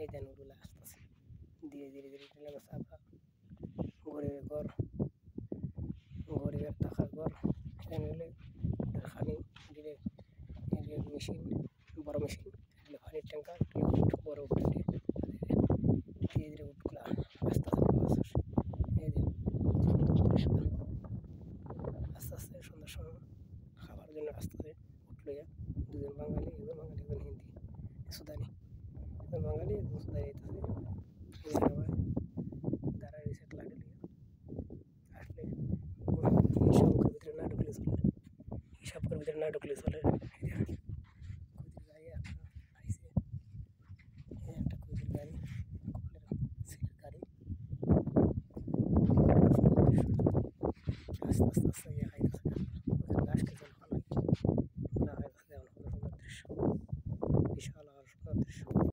এই দেন উড়ুলে আসতেছে ধীরে ধীরে ধীরে ধীরে গেছে আমরা গরিবের টাকার ঘর এখানে হলে খানি ধীরে মেশিন বড় মেশিন এগুলো পানির ট্যাঙ্কার বড় উঠে ধীরে ধীরে উঠগুলা আস্তে আস্তে এই যে আস্তে আস্তে সন্ধ্যার সময় খাবার জন্য আসতেছে উঠলো দুজন বাঙালি একজন হিন্দি সুদানি একজন বাঙালি একজন সুদানি আইতেছে সবাই দাঁড়ায় রয়েছে লাঠি নিয়ে আসলে হিসাবের ভিতরে না ঢুকলে চলে কুদির গাড়ি আইসে একটা কুদির গাড়ি ছেলের গাড়ি আস্তে আস্তে আস্তে